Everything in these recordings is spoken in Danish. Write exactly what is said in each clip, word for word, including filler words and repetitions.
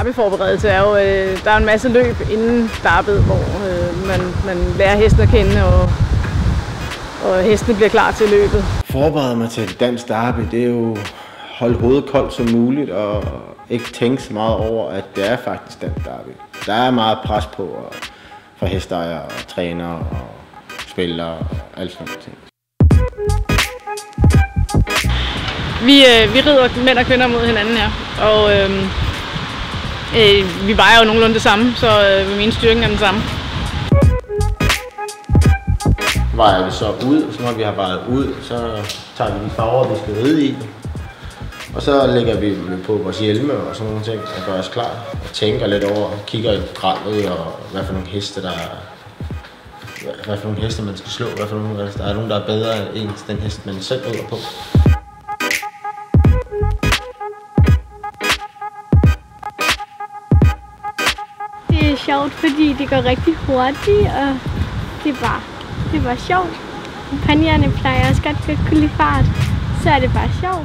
derbyforberedelse er jo, øh, der er en masse løb inden derbyet, hvor øh, man, man lærer hesten at kende, og, og hestene bliver klar til løbet. Forberede mig til et dansk derby, det er jo holde hovedet koldt som muligt, og ikke tænke så meget over, at det er faktisk dansk derby. Der er meget pres på og, for hesteejere og trænere og spillere og alt sådan noget. Vi, øh, vi rider mænd og kvinder mod hinanden her, og øh, øh, vi vejer jo nogenlunde det samme, så øh, min styrken er den samme. Vejer vi så ud, og så når vi har vejet ud, så tager vi de farver, vi skal ride i. Og så lægger vi på vores hjelme og sådan nogle ting, og gør os klar og tænker lidt over, kigger i programmet og hvad for nogle heste, der er, hvad for nogle heste man skal slå, hvad for nogle, der er nogen, der er bedre end den hest, man selv rider på. Det er sjovt, fordi det går rigtig hurtigt, og det er bare, det er bare sjovt. Panjerne plejer også godt at kunne lide fart, så er det bare sjovt.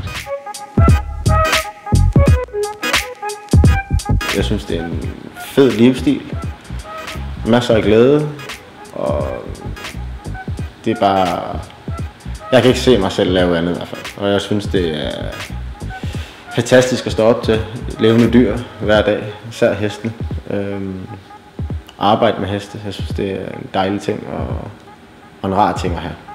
Jeg synes, det er en fed livsstil. Masser af glæde, og det er bare... Jeg kan ikke se mig selv lave andet i hvert fald, og jeg synes, det er fantastisk at stå op til levende dyr hver dag, især hestene. Øhm, arbejde med heste, jeg synes, det er en dejlig ting og, og en rar ting at have.